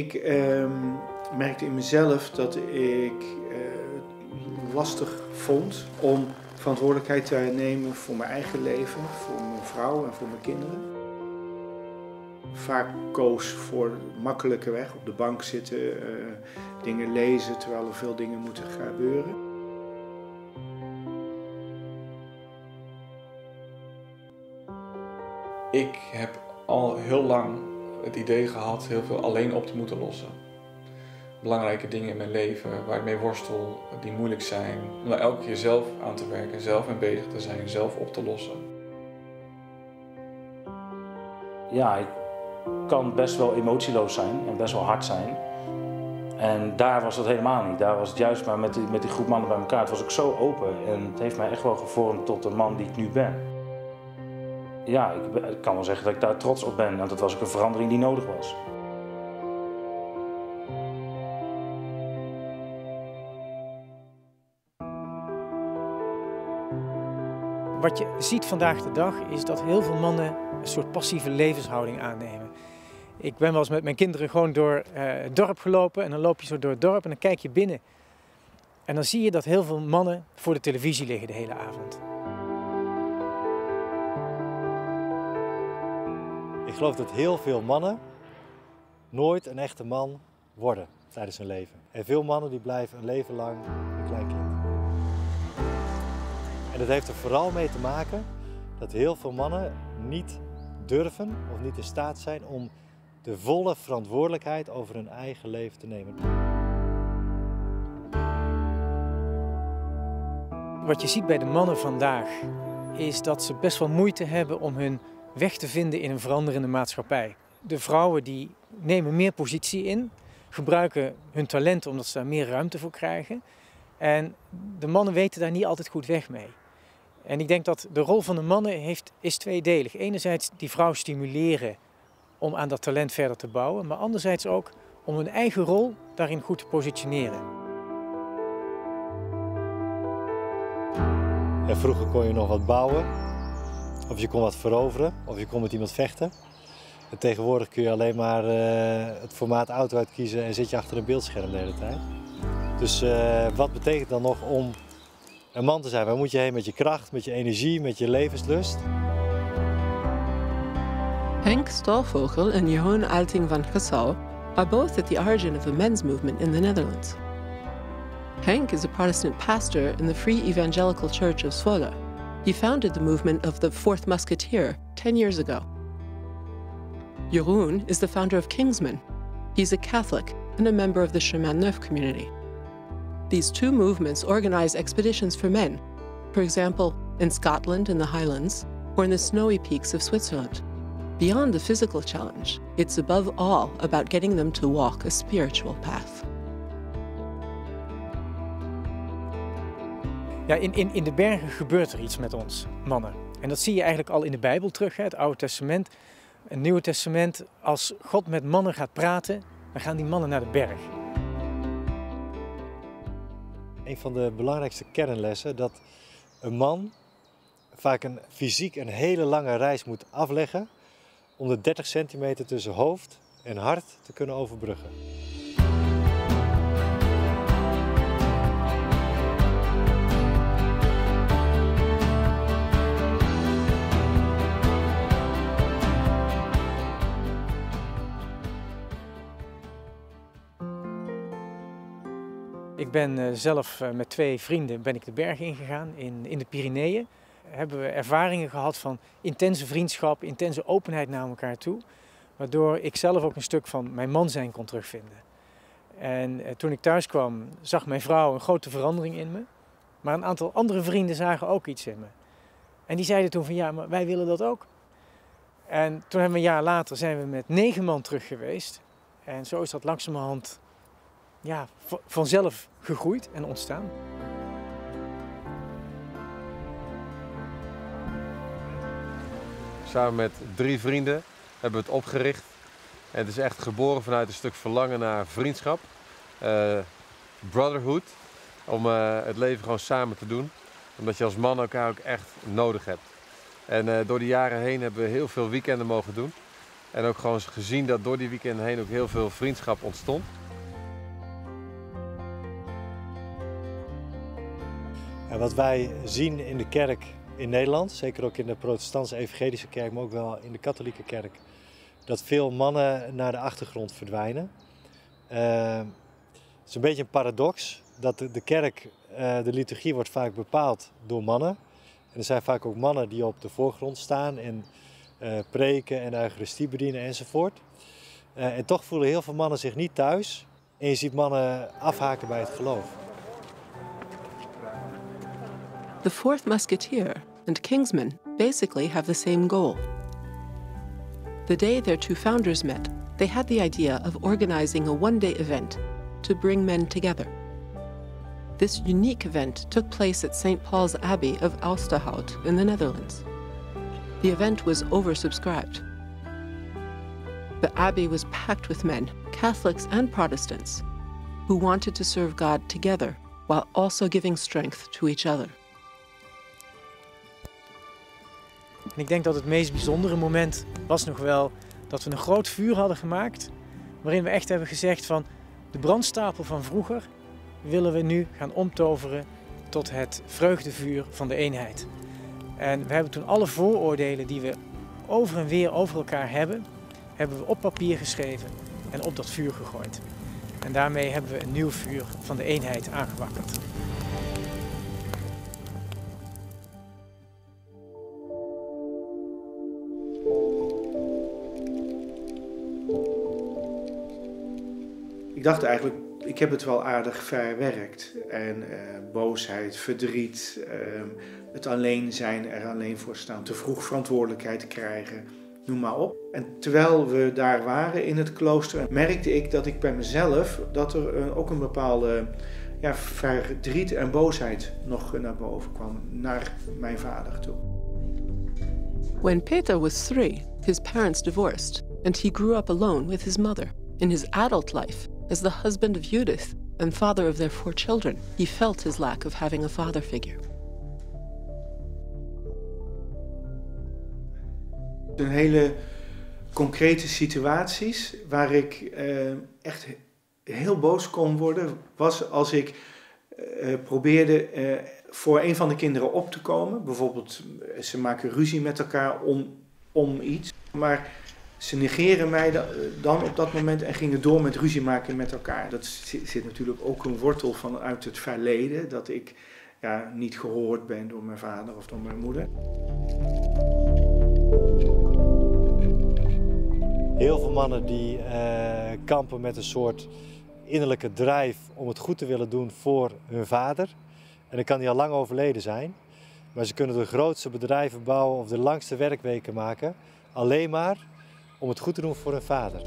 Ik merkte in mezelf dat ik lastig vond om verantwoordelijkheid te nemen voor mijn eigen leven, voor mijn vrouw en voor mijn kinderen. Vaak koos voor de makkelijke weg, op de bank zitten, dingen lezen terwijl er veel dingen moeten gebeuren. Ik heb al heel lang het idee gehad heel veel alleen op te moeten lossen. Belangrijke dingen in mijn leven waar ik mee worstel, die moeilijk zijn. Om daar elke keer zelf aan te werken, zelf mee bezig te zijn, zelf op te lossen. Ja, ik kan best wel emotieloos zijn en best wel hard zijn. En daar was dat helemaal niet. Daar was het juist maar met die groep mannen bij elkaar. Het was ook zo open en het heeft mij echt wel gevormd tot de man die ik nu ben. Ja, ik kan wel zeggen dat ik daar trots op ben, want dat was ook een verandering die nodig was. Wat je ziet vandaag de dag is dat heel veel mannen een soort passieve levenshouding aannemen. Ik ben wel eens met mijn kinderen gewoon door het dorp gelopen en dan loop je zo door het dorp en dan kijk je binnen. En dan zie je dat heel veel mannen voor de televisie liggen de hele avond. Ik geloof dat heel veel mannen nooit een echte man worden tijdens hun leven. En veel mannen die blijven een leven lang een klein kind. En dat heeft er vooral mee te maken dat heel veel mannen niet durven of niet in staat zijn om de volle verantwoordelijkheid over hun eigen leven te nemen. Wat je ziet bij de mannen vandaag is dat ze best wel moeite hebben om hun weg te vinden in een veranderende maatschappij. De vrouwen die nemen meer positie in, gebruiken hun talenten omdat ze daar meer ruimte voor krijgen. En de mannen weten daar niet altijd goed weg mee. En ik denk dat de rol van de mannen is tweedelig. Enerzijds die vrouw stimuleren om aan dat talent verder te bouwen, maar anderzijds ook om hun eigen rol daarin goed te positioneren. En vroeger kon je nog wat bouwen, of je kon wat veroveren, of je kon met iemand vechten. En tegenwoordig kun je alleen maar het formaat auto uitkiezen en zit je achter een beeldscherm de hele tijd. Dus wat betekent dan nog om een man te zijn? Waar moet je heen met je kracht, met je energie, met je levenslust? Henk Stalvogel en Jeroen Alting van Gessau are both at the origin of the men's movement in the Netherlands. Henk is a Protestant pastor in the Free Evangelical Church of Zwolle. He founded the movement of the Fourth Musketeer 10 years ago. Jeroen is the founder of Kingsmen. He's a Catholic and a member of the Chemin Neuf community. These two movements organize expeditions for men, for example, in Scotland in the Highlands or in the snowy peaks of Switzerland. Beyond the physical challenge, it's above all about getting them to walk a spiritual path. Ja, in de bergen gebeurt er iets met ons, mannen. En dat zie je eigenlijk al in de Bijbel terug, het Oude Testament. Het Nieuwe Testament, als God met mannen gaat praten, dan gaan die mannen naar de berg. Een van de belangrijkste kernlessen dat een man vaak fysiek een hele lange reis moet afleggen om de 30 centimeter tussen hoofd en hart te kunnen overbruggen. Ik ben zelf met 2 vrienden de bergen ingegaan in de Pyreneeën. Hebben we ervaringen gehad van intense vriendschap, intense openheid naar elkaar toe. Waardoor ik zelf ook een stuk van mijn man zijn kon terugvinden. En toen ik thuis kwam, zag mijn vrouw een grote verandering in me. Maar een aantal andere vrienden zagen ook iets in me. En die zeiden toen van ja, maar wij willen dat ook. En toen hebben we een jaar later zijn we met 9 man terug geweest. En zo is dat langzamerhand ja, vanzelf gegroeid en ontstaan. Samen met 3 vrienden hebben we het opgericht. En het is echt geboren vanuit een stuk verlangen naar vriendschap, brotherhood, om het leven gewoon samen te doen. Omdat je als man elkaar ook echt nodig hebt. En door de jaren heen hebben we heel veel weekenden mogen doen. En ook gewoon gezien dat door die weekenden heen ook heel veel vriendschap ontstond. En wat wij zien in de kerk in Nederland, zeker ook in de protestantse evangelische kerk, maar ook wel in de katholieke kerk, dat veel mannen naar de achtergrond verdwijnen. Het is een beetje een paradox dat de kerk, de liturgie wordt vaak bepaald door mannen. En er zijn vaak ook mannen die op de voorgrond staan en preken en de Eucharistie bedienen enzovoort. En toch voelen heel veel mannen zich niet thuis en je ziet mannen afhaken bij het geloof. The Fourth Musketeer and Kingsman basically have the same goal. The day their two founders met, they had the idea of organizing a one-day event to bring men together. This unique event took place at St. Paul's Abbey of Oosterhout in the Netherlands. The event was oversubscribed. The abbey was packed with men, Catholics and Protestants, who wanted to serve God together while also giving strength to each other. En ik denk dat het meest bijzondere moment was nog wel dat we een groot vuur hadden gemaakt, waarin we echt hebben gezegd van de brandstapel van vroeger willen we nu gaan omtoveren tot het vreugdevuur van de eenheid. En we hebben toen alle vooroordelen die we over en weer over elkaar hebben we op papier geschreven en op dat vuur gegooid. En daarmee hebben we een nieuw vuur van de eenheid aangewakkerd. Ik dacht eigenlijk, ik heb het wel aardig verwerkt. En boosheid, verdriet, het alleen zijn, er alleen voor staan, te vroeg verantwoordelijkheid krijgen, noem maar op. En terwijl we daar waren in het klooster, merkte ik dat ik bij mezelf, dat er ook een bepaalde verdriet en boosheid nog naar boven kwam, naar mijn vader toe. When Peter was 3, his parents divorced, and he grew up alone with his mother. In his adult life, as the husband of Judith and father of their 4 children, he felt his lack of having a father figure. Een hele concrete situaties waar ik echt heel boos kon worden, was als ik probeerde voor een van de kinderen op te komen. Bijvoorbeeld, ze maken ruzie met elkaar om iets, maar ze negeren mij dan op dat moment en gingen door met ruzie maken met elkaar. Dat zit natuurlijk ook een wortel vanuit het verleden, dat ik niet gehoord ben door mijn vader of door mijn moeder. Heel veel mannen die kampen met een soort innerlijke drijf om het goed te willen doen voor hun vader. En dan kan die al lang overleden zijn. Maar ze kunnen de grootste bedrijven bouwen of de langste werkweken maken. Alleen maar om het goed te doen voor hun vader.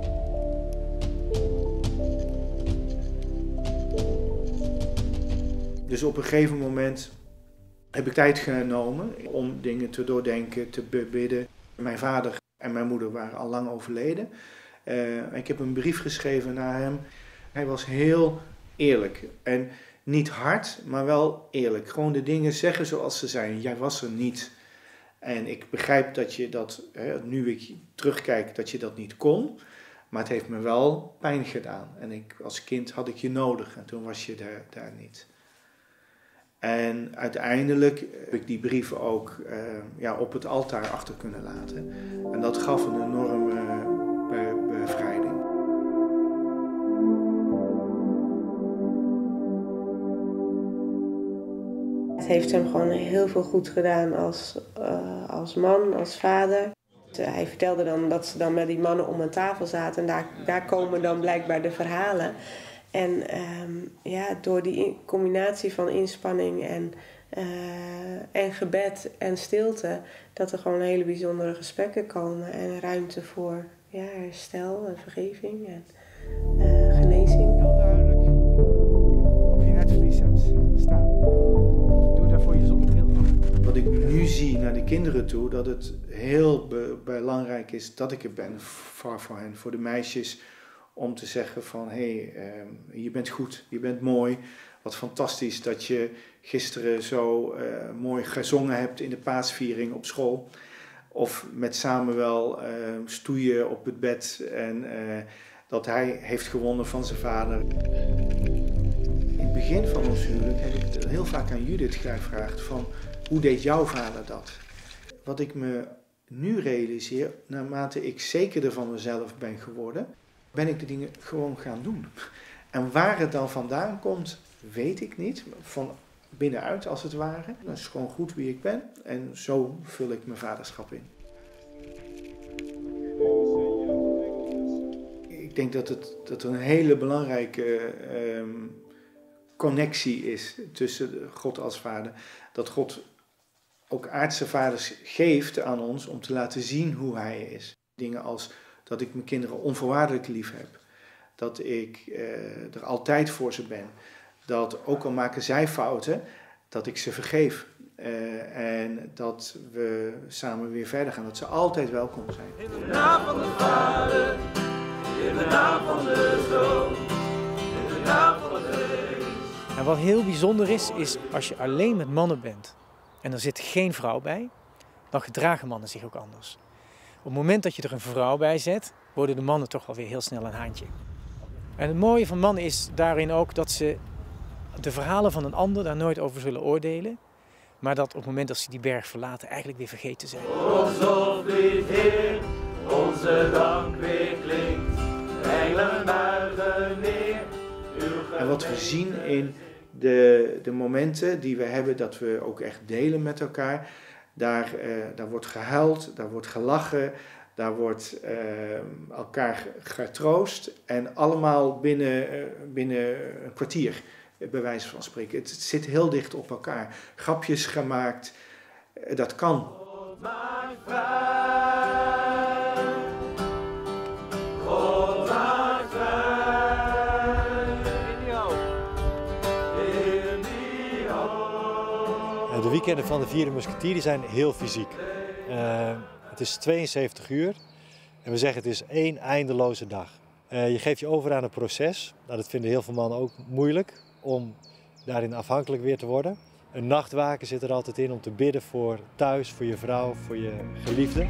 Dus op een gegeven moment heb ik tijd genomen om dingen te doordenken, te bidden. Mijn vader en mijn moeder waren al lang overleden. Ik heb een brief geschreven naar hem. Hij was heel eerlijk. En niet hard, maar wel eerlijk. Gewoon de dingen zeggen zoals ze zijn. Jij was er niet. En ik begrijp dat je dat, nu ik terugkijk, dat je dat niet kon. Maar het heeft me wel pijn gedaan. En als kind had ik je nodig en toen was je daar niet. En uiteindelijk heb ik die brieven ook op het altaar achter kunnen laten. En dat gaf een enorme bevrijding. Het heeft hem gewoon heel veel goed gedaan als man, als vader. Hij vertelde dan dat ze dan met die mannen om een tafel zaten en daar komen dan blijkbaar de verhalen. En door die combinatie van inspanning en gebed en stilte, dat er gewoon hele bijzondere gesprekken komen en ruimte voor herstel en vergeving en genezing. Heel duidelijk op je netvlies hebt staan. Doe daarvoor je zonnebril af. Wat ik nu zie naar de kinderen toe, dat het heel belangrijk is dat ik er ben voor hen, voor de meisjes. Om te zeggen van, je bent goed, je bent mooi. Wat fantastisch dat je gisteren zo mooi gezongen hebt in de paasviering op school. Of met Samuel stoeien op het bed en dat hij heeft gewonnen van zijn vader. In het begin van ons huwelijk heb ik heel vaak aan Judith gevraagd van hoe deed jouw vader dat? Wat ik me nu realiseer, naarmate ik zekerder van mezelf ben geworden, ben ik de dingen gewoon gaan doen. En waar het dan vandaan komt, weet ik niet. Van binnenuit als het ware. Dat is gewoon goed wie ik ben. En zo vul ik mijn vaderschap in. Ik denk dat er een hele belangrijke connectie is tussen God als vader. Dat God ook aardse vaders geeft aan ons om te laten zien hoe hij is. Dingen als dat ik mijn kinderen onvoorwaardelijk lief heb. Dat ik er altijd voor ze ben. Dat ook al maken zij fouten, dat ik ze vergeef. En dat we samen weer verder gaan. Dat ze altijd welkom zijn. In de naam van de Vader, in de naam van de Zoon, in de naam van de Geest. En wat heel bijzonder is als je alleen met mannen bent en er zit geen vrouw bij, dan gedragen mannen zich ook anders. Op het moment dat je er een vrouw bij zet, worden de mannen toch wel weer heel snel een haantje. En het mooie van mannen is daarin ook dat ze de verhalen van een ander daar nooit over zullen oordelen. Maar dat op het moment dat ze die berg verlaten eigenlijk weer vergeten zijn. Ons hoflied Heer, onze dank weer klinkt. Engelen buigen neer. En wat we zien in de momenten die we hebben, dat we ook echt delen met elkaar. Daar wordt gehuild, daar wordt gelachen, daar wordt elkaar getroost. En allemaal binnen een kwartier, bij wijze van spreken. Het zit heel dicht op elkaar. Grapjes gemaakt, dat kan. God maakt vrij. God maakt vrij. In jou. In die hoop. De weekenden van de Vierde Musketier die zijn heel fysiek. Het is 72 uur en we zeggen het is één eindeloze dag. Je geeft je over aan een proces. Nou, dat vinden heel veel mannen ook moeilijk om daarin afhankelijk weer te worden. Een nachtwaken zit er altijd in om te bidden voor thuis, voor je vrouw, voor je geliefde.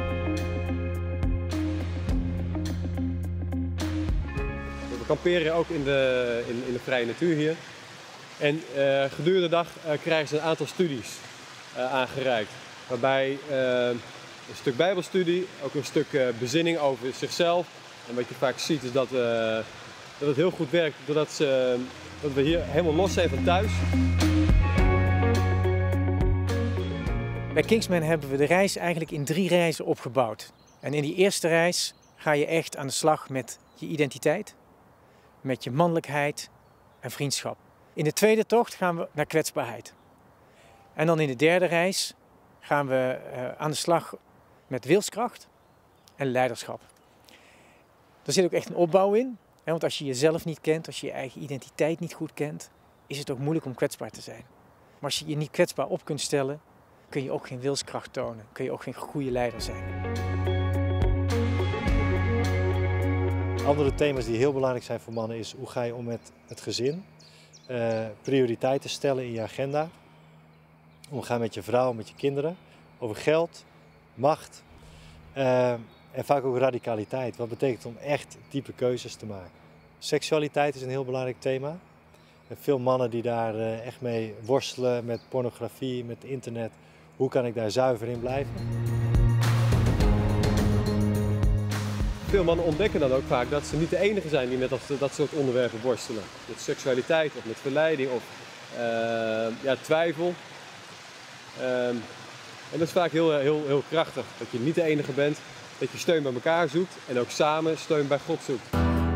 We kamperen ook in de vrije natuur hier. En gedurende de dag krijgen ze een aantal studies aangereikt. Waarbij een stuk bijbelstudie, ook een stuk bezinning over zichzelf. En wat je vaak ziet is dat het heel goed werkt doordat we hier helemaal los zijn van thuis. Bij Kingsmen hebben we de reis eigenlijk in 3 reizen opgebouwd. En in die eerste reis ga je echt aan de slag met je identiteit, met je mannelijkheid en vriendschap. In de tweede tocht gaan we naar kwetsbaarheid. En dan in de derde reis gaan we aan de slag met wilskracht en leiderschap. Er zit ook echt een opbouw in. Want als je jezelf niet kent, als je je eigen identiteit niet goed kent, is het ook moeilijk om kwetsbaar te zijn. Maar als je je niet kwetsbaar op kunt stellen, kun je ook geen wilskracht tonen. Kun je ook geen goede leider zijn. Andere thema's die heel belangrijk zijn voor mannen is hoe ga je om met het gezin. Prioriteiten stellen in je agenda. Omgaan met je vrouw, met je kinderen. Over geld, macht. En vaak ook radicaliteit. Wat betekent het om echt diepe keuzes te maken? Seksualiteit is een heel belangrijk thema. En veel mannen die daar echt mee worstelen met pornografie, met internet. Hoe kan ik daar zuiver in blijven? Veel mannen ontdekken dan ook vaak dat ze niet de enige zijn die met dat soort onderwerpen worstelen. Met seksualiteit of met verleiding of twijfel. En dat is vaak heel krachtig. Dat je niet de enige bent. Dat je steun bij elkaar zoekt en ook samen steun bij God zoekt.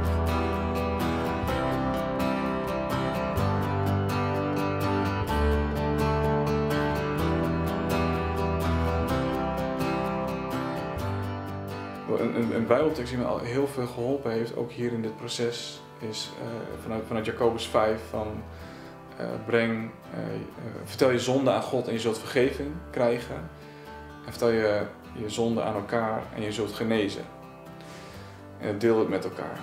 Een bijbeltekst die me al heel veel geholpen heeft, ook hier in dit proces, is vanuit Jacobus 5 van vertel je zonde aan God en je zult vergeving krijgen. En vertel je zonde aan elkaar en je zult genezen. En deel het met elkaar.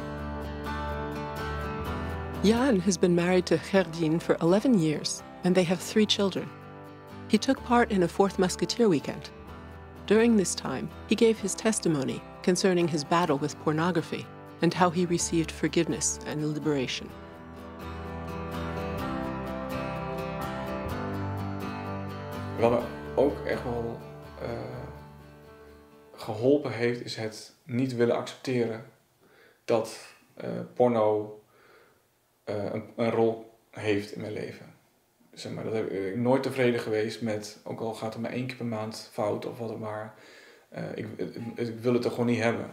Jan has been married to Gerdien for 11 years and they have 3 children. He took part in a 4th Musketeer weekend. During this time, he gave his testimony concerning his battle with pornography and how he received forgiveness and liberation. Wat me ook echt wel geholpen heeft, is het niet willen accepteren dat porno een rol heeft in mijn leven. Zeg maar, dat heb ik nooit tevreden geweest met, ook al gaat het maar 1 keer per maand fout of wat dan maar. Ik wil het er gewoon niet hebben.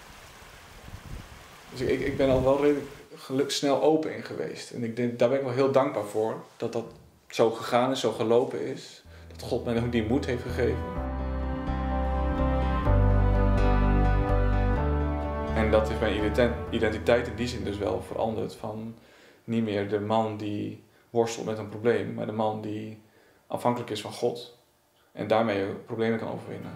Dus ik ben al wel redelijk snel open in geweest. En ik denk, daar ben ik wel heel dankbaar voor, dat dat zo gegaan is, zo gelopen is. Dat God mij ook die moed heeft gegeven. En dat is mijn identiteit in die zin dus wel veranderd. Van niet meer de man die worstelt met een probleem, maar de man die afhankelijk is van God. En daarmee problemen kan overwinnen.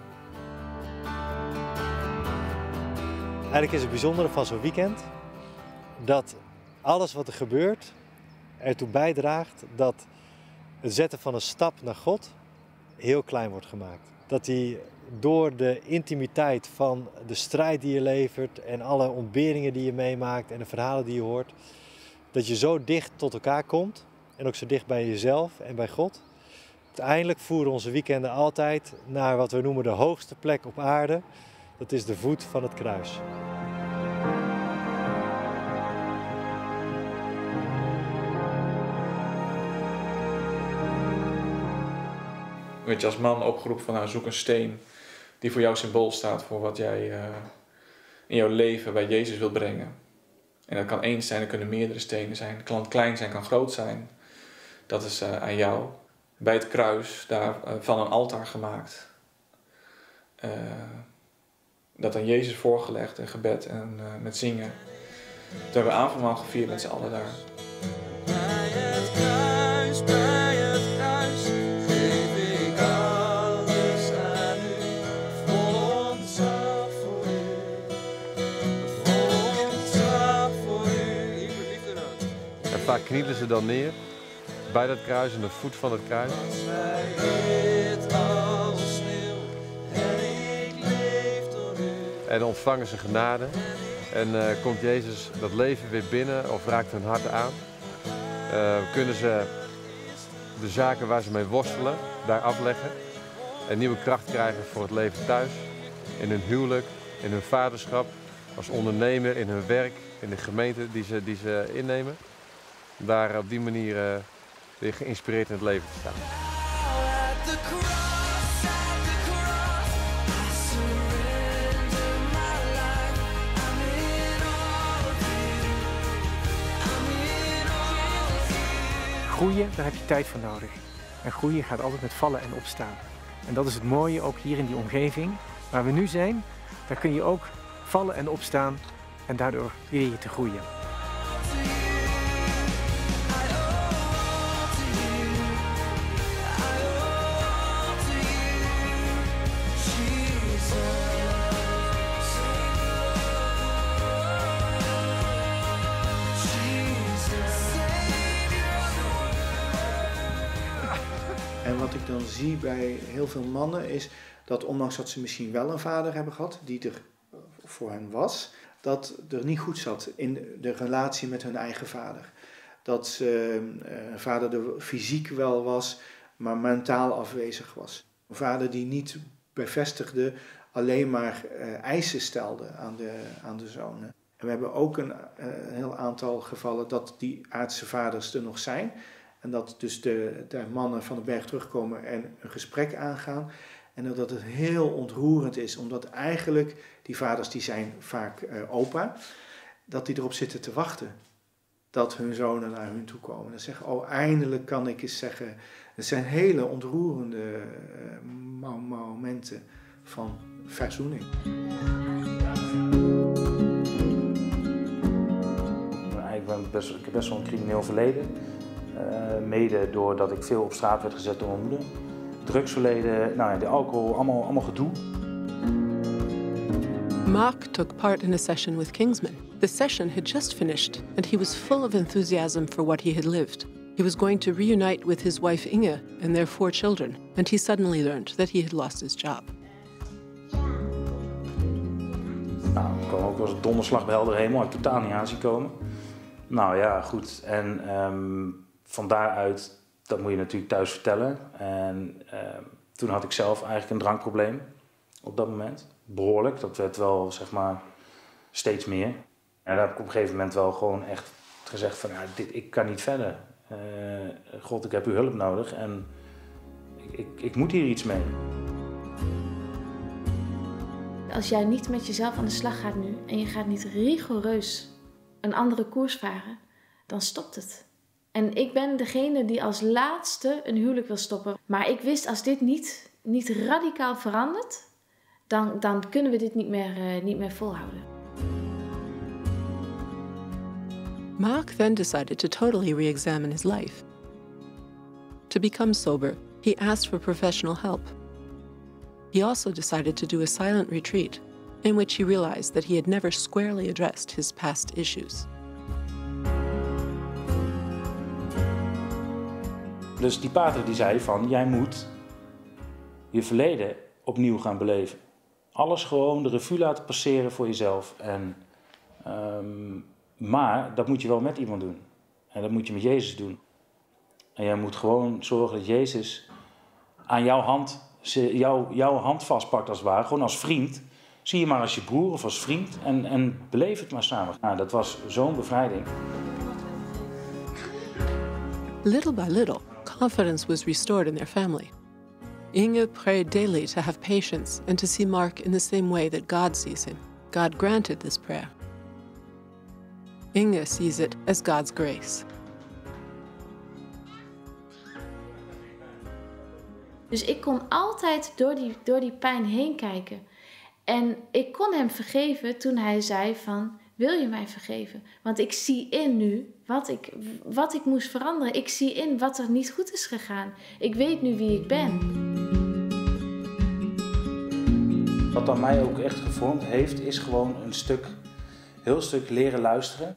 Eigenlijk is het bijzondere van zo'n weekend dat alles wat er gebeurt ertoe bijdraagt dat het zetten van een stap naar God heel klein wordt gemaakt. Dat die door de intimiteit van de strijd die je levert en alle ontberingen die je meemaakt en de verhalen die je hoort, dat je zo dicht tot elkaar komt en ook zo dicht bij jezelf en bij God. Uiteindelijk voeren onze weekenden altijd naar wat we noemen de hoogste plek op aarde. Dat is de voet van het kruis. Weet je, als man opgeroepen van zoek een steen die voor jou symbool staat voor wat jij in jouw leven bij Jezus wilt brengen. En dat kan 1 zijn, dat kunnen meerdere stenen zijn. Het kan klein zijn, kan groot zijn. Dat is aan jou. Bij het kruis, daar van een altaar gemaakt. Dat aan Jezus voorgelegd en gebed en met zingen. Toen hebben we avondmaal gevierd met z'n allen daar. Bij het kruis, geef ik alles aan u. Vol ontzag voor u. Vol ontzag voor u. Ik belief er ook. En vaak knielen ze dan neer bij dat kruis, aan de voet van het kruis. En ontvangen ze genade. En komt Jezus dat leven weer binnen of raakt hun hart aan. Kunnen ze de zaken waar ze mee worstelen, daar afleggen. En nieuwe kracht krijgen voor het leven thuis. In hun huwelijk, in hun vaderschap, als ondernemer, in hun werk, in de gemeente die ze innemen. Daar op die manier weer geïnspireerd in het leven te staan. Groeien, daar heb je tijd voor nodig. En groeien gaat altijd met vallen en opstaan. En dat is het mooie ook hier in die omgeving. Waar we nu zijn, daar kun je ook vallen en opstaan en daardoor leer je te groeien. En wat ik dan zie bij heel veel mannen is dat ondanks dat ze misschien wel een vader hebben gehad die er voor hen was, dat er niet goed zat in de relatie met hun eigen vader. Dat een vader er fysiek wel was, maar mentaal afwezig was. Een vader die niet bevestigde, alleen maar eisen stelde aan de zonen. En we hebben ook een heel aantal gevallen dat die aardse vaders er nog zijn. En dat dus de mannen van de berg terugkomen en een gesprek aangaan. En dat het heel ontroerend is, omdat eigenlijk die vaders die zijn vaak opa, dat die erop zitten te wachten. Dat hun zonen naar hun toe komen. En zeggen, oh eindelijk kan ik eens zeggen. Het zijn hele ontroerende momenten van verzoening. Ik heb best wel een crimineel verleden. Mede doordat ik veel op straat werd gezet door mijn moeder. Drugsverleden, de alcohol, allemaal gedoe. Mark took part in a session with Kingsman. The session had just finished and he was full of enthusiasm for what he had lived. He was going to reunite with his wife Inge and their 4 children, and he suddenly learned that he had lost his job. Nou, er kwam ook wel eens donderslag bij helder hemel, had ik totaal niet aan zien komen. Nou ja, goed. En van daaruit, dat moet je natuurlijk thuis vertellen. En toen had ik zelf eigenlijk een drankprobleem op dat moment. Behoorlijk, dat werd wel, zeg maar, steeds meer. En daar heb ik op een gegeven moment wel gewoon echt gezegd van, ja, ik kan niet verder. God, ik heb uw hulp nodig en ik moet hier iets mee. Als jij niet met jezelf aan de slag gaat nu en je gaat niet rigoureus een andere koers varen, dan stopt het. En ik ben degene die als laatste een huwelijk wil stoppen. Maar ik wist, als dit niet radicaal verandert, dan kunnen we dit niet meer volhouden. Mark then decided to totally re-examine his life. To become sober, he asked for professional help. He also decided to do a silent retreat, in which he realized that he had never squarely addressed his past issues. Dus die pater die zei van, jij moet je verleden opnieuw gaan beleven. Alles gewoon de revue laten passeren voor jezelf. Maar dat moet je wel met iemand doen. En dat moet je met Jezus doen. En jij moet gewoon zorgen dat Jezus aan jouw hand vastpakt als het ware. Gewoon als vriend. Zie je maar als je broer of als vriend. En beleef het maar samen. Nou, dat was zo'n bevrijding. Little by little, confidence was restored in their family. Inge prayed daily to have patience and to see Mark in the same way that God sees him. God granted this prayer. Inge sees it as God's grace. Dus ik kon altijd door die pijn heen kijken. En ik kon hem vergeven toen hij zei van, wil je mij vergeven? Want ik zie in nu wat ik moest veranderen. Ik zie in wat er niet goed is gegaan. Ik weet nu wie ik ben. Wat dan mij ook echt gevormd heeft, is gewoon een heel stuk leren luisteren.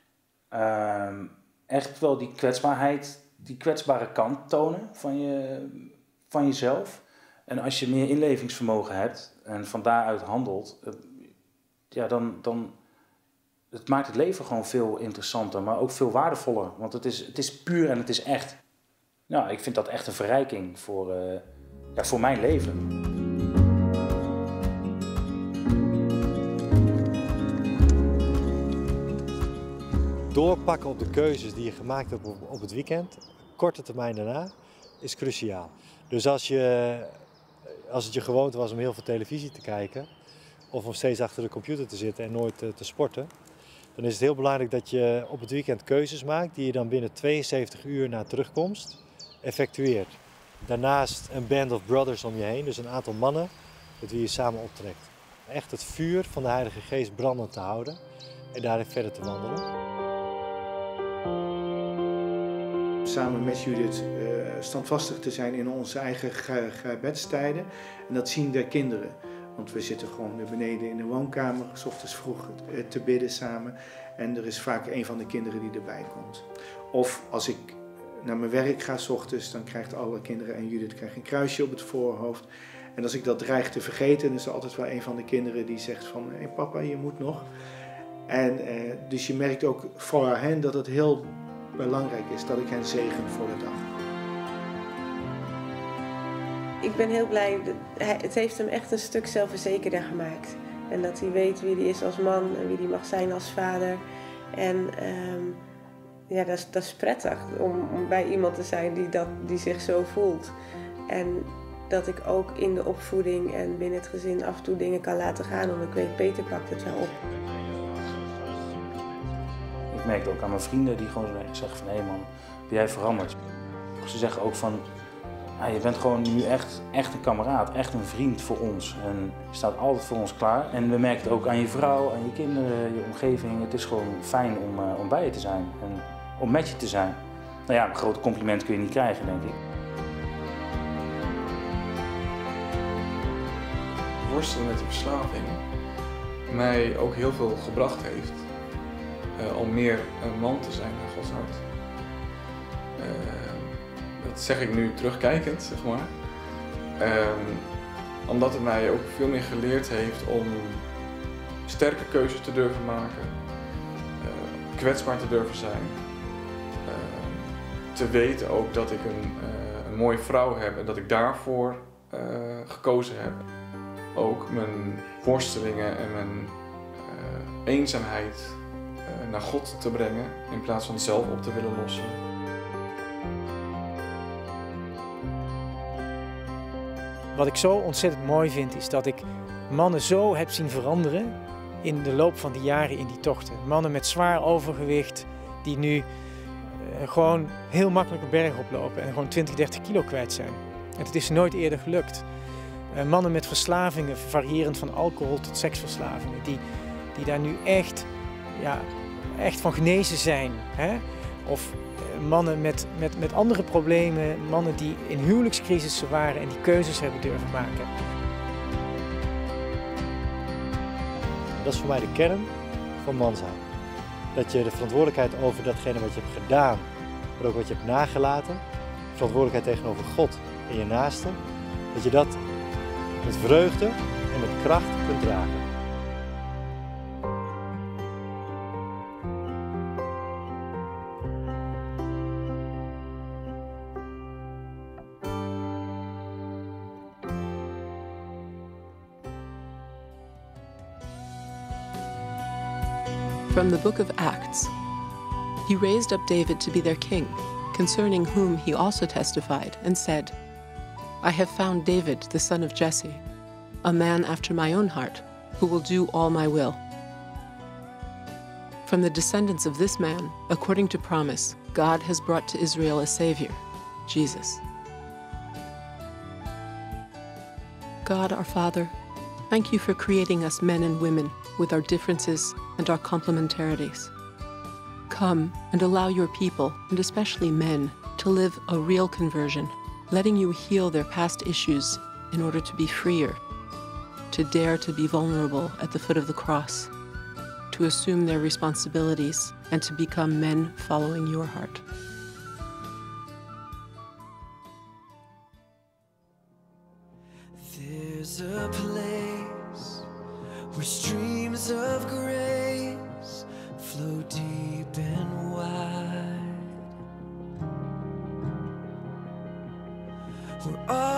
Echt wel die kwetsbaarheid, die kwetsbare kant tonen van jezelf. En als je meer inlevingsvermogen hebt en van daaruit handelt, dan het maakt het leven gewoon veel interessanter, maar ook veel waardevoller. Want het is puur en het is echt. Nou, ik vind dat echt een verrijking voor mijn leven. Doorpakken op de keuzes die je gemaakt hebt op het weekend, korte termijn daarna, is cruciaal. Dus als het je gewoonte was om heel veel televisie te kijken, of om steeds achter de computer te zitten en nooit te sporten, dan is het heel belangrijk dat je op het weekend keuzes maakt die je dan binnen 72 uur na terugkomst effectueert. Daarnaast een band of brothers om je heen, dus een aantal mannen met wie je samen optrekt. Echt het vuur van de Heilige Geest brandend te houden en daarin verder te wandelen. Samen met Judith standvastig te zijn in onze eigen gebedstijden. En dat zien de kinderen. Want we zitten gewoon beneden in de woonkamer, 's ochtends vroeg te bidden samen. En er is vaak een van de kinderen die erbij komt. Of als ik naar mijn werk ga 's ochtends, dan krijgt alle kinderen en Judith krijgt een kruisje op het voorhoofd. En als ik dat dreig te vergeten, dan is er altijd wel een van de kinderen die zegt van, hé papa, je moet nog. En dus je merkt ook voor hen dat het heel belangrijk is dat ik hen zegen voor de dag. Ik ben heel blij, het heeft hem echt een stuk zelfverzekerder gemaakt. En dat hij weet wie hij is als man en wie hij mag zijn als vader. En dat is prettig om bij iemand te zijn die zich zo voelt. En dat ik ook in de opvoeding en binnen het gezin af en toe dingen kan laten gaan. Omdat ik weet, Peter pakt het wel op. Ik merk het ook aan mijn vrienden die gewoon zeggen van, hé man, ben jij veranderd? Ze zeggen ook van, je bent gewoon nu echt een kameraad, echt een vriend voor ons. En je staat altijd voor ons klaar. En we merken het ook aan je vrouw, aan je kinderen, je omgeving. Het is gewoon fijn om bij je te zijn en om met je te zijn. Nou ja, een groot compliment kun je niet krijgen, denk ik. Worstelen met die verslaving mij ook heel veel gebracht heeft. Om meer een man te zijn naar Gods hart. Dat zeg ik nu terugkijkend, zeg maar. Omdat het mij ook veel meer geleerd heeft om sterke keuzes te durven maken, kwetsbaar te durven zijn. Te weten ook dat ik een mooie vrouw heb en dat ik daarvoor gekozen heb. Ook mijn worstelingen en mijn eenzaamheid naar God te brengen in plaats van zelf op te willen lossen. Wat ik zo ontzettend mooi vind is dat ik mannen zo heb zien veranderen in de loop van die jaren in die tochten. Mannen met zwaar overgewicht die nu gewoon heel makkelijk een berg oplopen en gewoon 20, 30 kilo kwijt zijn. En het is nooit eerder gelukt. Mannen met verslavingen, variërend van alcohol tot seksverslavingen, die daar nu echt van genezen zijn. Hè? Of mannen met andere problemen, mannen die in huwelijkscrisissen waren en die keuzes hebben durven maken. Dat is voor mij de kern van man zijn. Dat je de verantwoordelijkheid over datgene wat je hebt gedaan, maar ook wat je hebt nagelaten, verantwoordelijkheid tegenover God en je naaste, dat je dat met vreugde en met kracht kunt dragen. From the book of Acts, he raised up David to be their king, concerning whom he also testified and said, I have found David, the son of Jesse, a man after my own heart, who will do all my will. From the descendants of this man, according to promise, God has brought to Israel a Savior, Jesus. God our Father, thank you for creating us men and women with our differences and our complementarities. Come and allow your people, and especially men, to live a real conversion, letting you heal their past issues in order to be freer, to dare to be vulnerable at the foot of the cross, to assume their responsibilities, and to become men following your heart. There's a place where streams of grace flow deep and wide, where